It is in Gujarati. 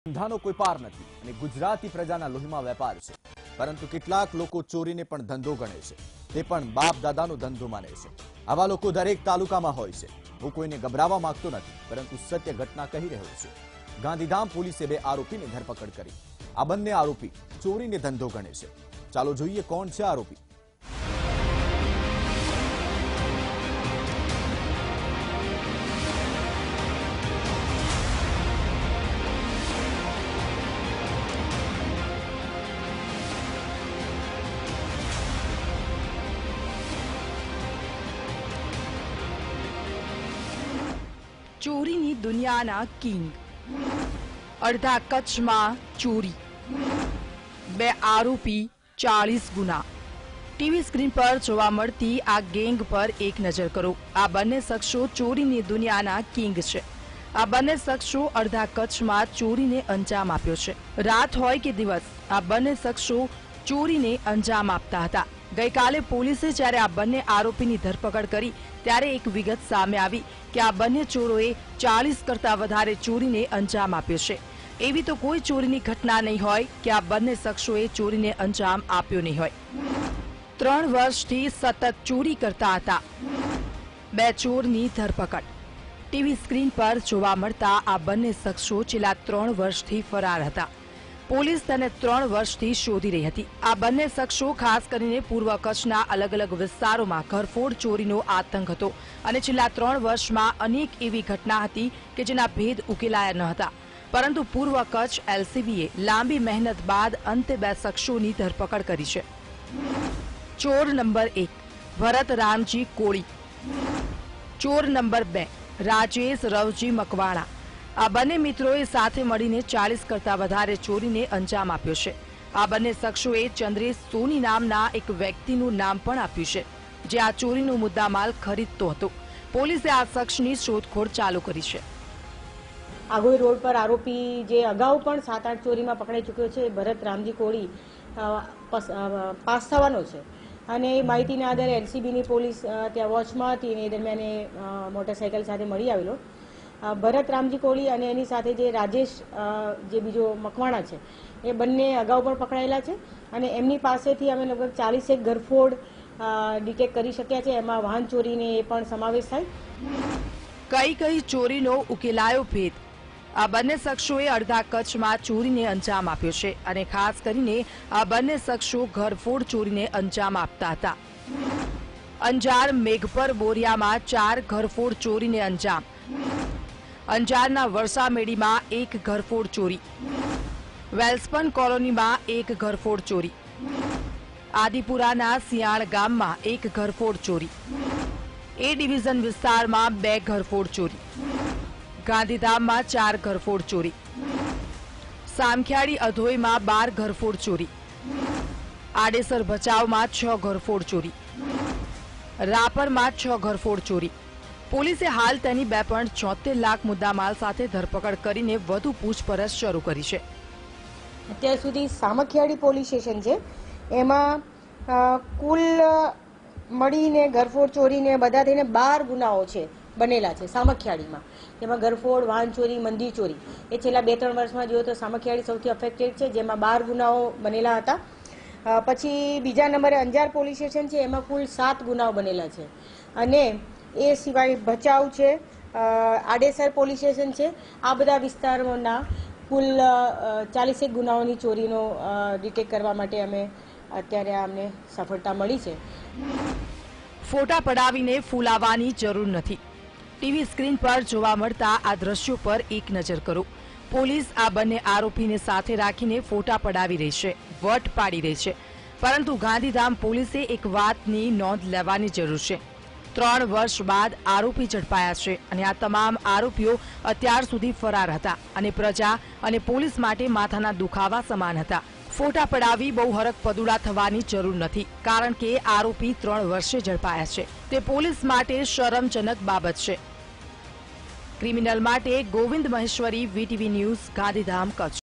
ધંધાનો કોઈ પાર નથી અને ગુજરાતી પ્રજાના લોહીમાં વેપાર છે, પરંતુ કેટલાક લોકો ચોરીને પણ ધંધો ગણે છે, તે પણ બાપ દાદાનો ધંધો માને છે। આવા લોકો દરેક તાલુકામાં હોય છે। હું કોઈને ગભરાવા માંગતો નથી, પરંતુ સત્ય ઘટના કહી રહ્યો છું। ગાંધીધામ પોલીસે 2 આરોપીની ધરપકડ કરી। આ બંને આરોપી ચોરીને ધંધો ગણે છે। ચાલો જોઈએ કોણ છે આરોપી। ચોરીની દુનિયાના કિંગ, અડધા કચ્છમાં ચોરી, 2 આરોપી, 40 ગુના। ટીવી સ્ક્રીન પર જોવા મળતી આ ગેંગ પર એક નજર કરો। આ બંને શખ્સો ચોરીની દુનિયાના કિંગ છે। આ બંને શખ્સો અડધા કચ્છમાં ચોરીને અંજામ આપ્યો છે। રાત હોય કે દિવસ, આ બંને શખ્સો ચોરીને અંજામ આપતા હતા। ગઈકાલે પોલીસે જ્યારે આ બંને આરોપીની ધરપકડ કરી ત્યારે એક વિગત સામે આવી કે આ બંને ચોરોએ 40 કરતા વધારે ચોરીને અંજામ આપ્યો છે। એવી તો કોઈ ચોરીની ઘટના નહીં હોય કે આ બંને શખ્સોએ ચોરીને અંજામ આપ્યો નહીં હોય। 3 વર્ષથી સતત ચોરી કરતા હતા। 2 ચોરની ધરપકડ। ટીવી સ્ક્રીન પર જોવા મળતા આ બંને શખ્સો છેલ્લા 3 વર્ષથી ફરાર હતા। પોલીસ તેને 3 વર્ષથી શોધી રહી હતી। આ બંને શખ્સો ખાસ કરીને પૂર્વ કચ્છના અલગ અલગ વિસ્તારોમાં ઘરફોડ ચોરીનો આતંક હતો અને છેલ્લા 3 વર્ષમાં અનેક એવી ઘટના હતી કે જેના ભેદ ઉકેલાયા ન હતા, પરંતુ પૂર્વ કચ્છ એલસીબીએ લાંબી મહેનત બાદ અંતે 2 શખ્સોની ધરપકડ કરી છે। ચોર નંબર 1 ભરત રામજી કોળી, ચોર નંબર 2 રાજેશ રવજી મકવાણા। આ બંને મિત્રોએ સાથે મળીને 40 કરતા વધારે ચોરીને અંજામ આપ્યો છે। આ બંને શખ્સોએ ચંદ્રેશ સોની નામના એક વ્યક્તિનું નામ પણ આપ્યું છે, જે આ ચોરીનો મુદ્દામાલ ખરીદતો હતો। પોલીસે આ શખ્સની શોધખોળ ચાલુ કરી છે। આગોઈ રોડ પર આરોપી જે અગાઉ પણ 7-8 ચોરીમાં પકડાઈ ચૂક્યો છે, ભરત રામજી કોળી પાસ થવાનો છે અને એ માહિતીના આધારે એલસીબીની પોલીસ ત્યાં વોચમાં હતી અને એ દરમિયાન એ મોટરસાઇકલ સાથે મળી આવેલો। ભરત રામજી કોળી અને એની સાથે જે રાજેશ જે બીજો મકવાણા છે, એ બંને અગાઉ પણ પકડાયેલા છે અને એમની પાસેથી અમે લગભગ 40 ઘરફોડ ડિટેક્ટ કરી શક્યા છે। એમાં વાહન ચોરીને એ પણ સમાવેશ થાય। કઈ ચોરીનો ઉકેલાયો ભેદ। આ બંને શખ્સોએ અડધા કચ્છમાં ચોરીને અંજામ આપ્યો છે અને ખાસ કરીને આ બંને શખ્સો ઘરફોડ ચોરીને અંજામ આપતા હતા। અંજાર મેઘપર બોરિયામાં 4 ઘરફોડ ચોરીને અંજામ। અંજારના વરસામેડીમાં 1 ઘરફોડ ચોરી। વેલ્સપન કોલોનીમાં 1 ઘરફોડ ચોરી। આદિપુરાના સિયાણ ગામમાં 1 ઘરફોડ ચોરી। એ ડિવિઝન વિસ્તારમાં 2 ઘરફોડ ચોરી। ગાંધીધામમાં 4 ઘરફોડ ચોરી। સામખિયાળી અધોઈમાં 12 ઘરફોડ ચોરી। આડેસર ભચાઉમાં 6 ઘરફોડ ચોરી। રાપરમાં 6 ઘરફોડ ચોરી। પોલીસે હાલ તેની 2.76 લાખ મુદ્દામાલ સાથે ધરપકડ કરીને વધુ પૂછપરછ શરૂ કરી છે। અત્યાર સુધી સામખિયાળી પોલીસ સ્ટેશન છે, એમાં કુલ મળીને ઘરફોડ ચોરીને બધા થઈને 12 ગુનાઓ છે બનેલા છે સામખિયાળીમાં। જેમાં ઘરફોડ, વાહન ચોરી, મંદિર ચોરી, એ છેલ્લા 2-3 વર્ષમાં જોઈએ તો સામખિયાળી સૌથી અફેક્ટેડ છે, જેમાં 12 ગુનાઓ બનેલા હતા। પછી બીજા નંબરે અંજાર પોલીસ સ્ટેશન છે, એમાં કુલ 7 ગુનાઓ બનેલા છે અને એ સિવાય ભચાઉ છે, આડેસર પોલીસ સ્ટેશન છે, આ બધા વિસ્તારોના કુલ 40 ગુનાઓની ચોરીનો ડિટેક્ટ કરવા માટે અમે અત્યારે અમને સફળતા મળી છે। ફોટા પડાવીને ફૂલાવાની જરૂર નથી। ટીવી સ્ક્રીન પર જોવા મળતા આ દ્રશ્યો પર એક નજર કરો। પોલીસ આ બંને આરોપીને સાથે રાખીને ફોટા પડાવી રહી છે, વટ પાડી રહી છે, પરંતુ ગાંધીધામ પોલીસે એક વાતની નોંધ લેવાની જરૂર છે। 3 વર્ષ બાદ આરોપી ઝડપાયા છે અને આ તમામ આરોપીઓ અત્યાર સુધી ફરાર હતા અને પ્રજા અને પોલીસ માટે માથાના દુખાવા સમાન હતા। ફોટા પડાવી બહુ હરખ પદુડા થવાની જરૂર નથી, કારણ કે આરોપી 3 વર્ષે ઝડપાયા છે। તે પોલીસ માટે શરમજનક બાબત છે। ક્રિમિનલ માટે ગોવિંદ મહેશ્વરી, વીટીવી ન્યૂઝ, ગાંધીધામ, કચ્છ।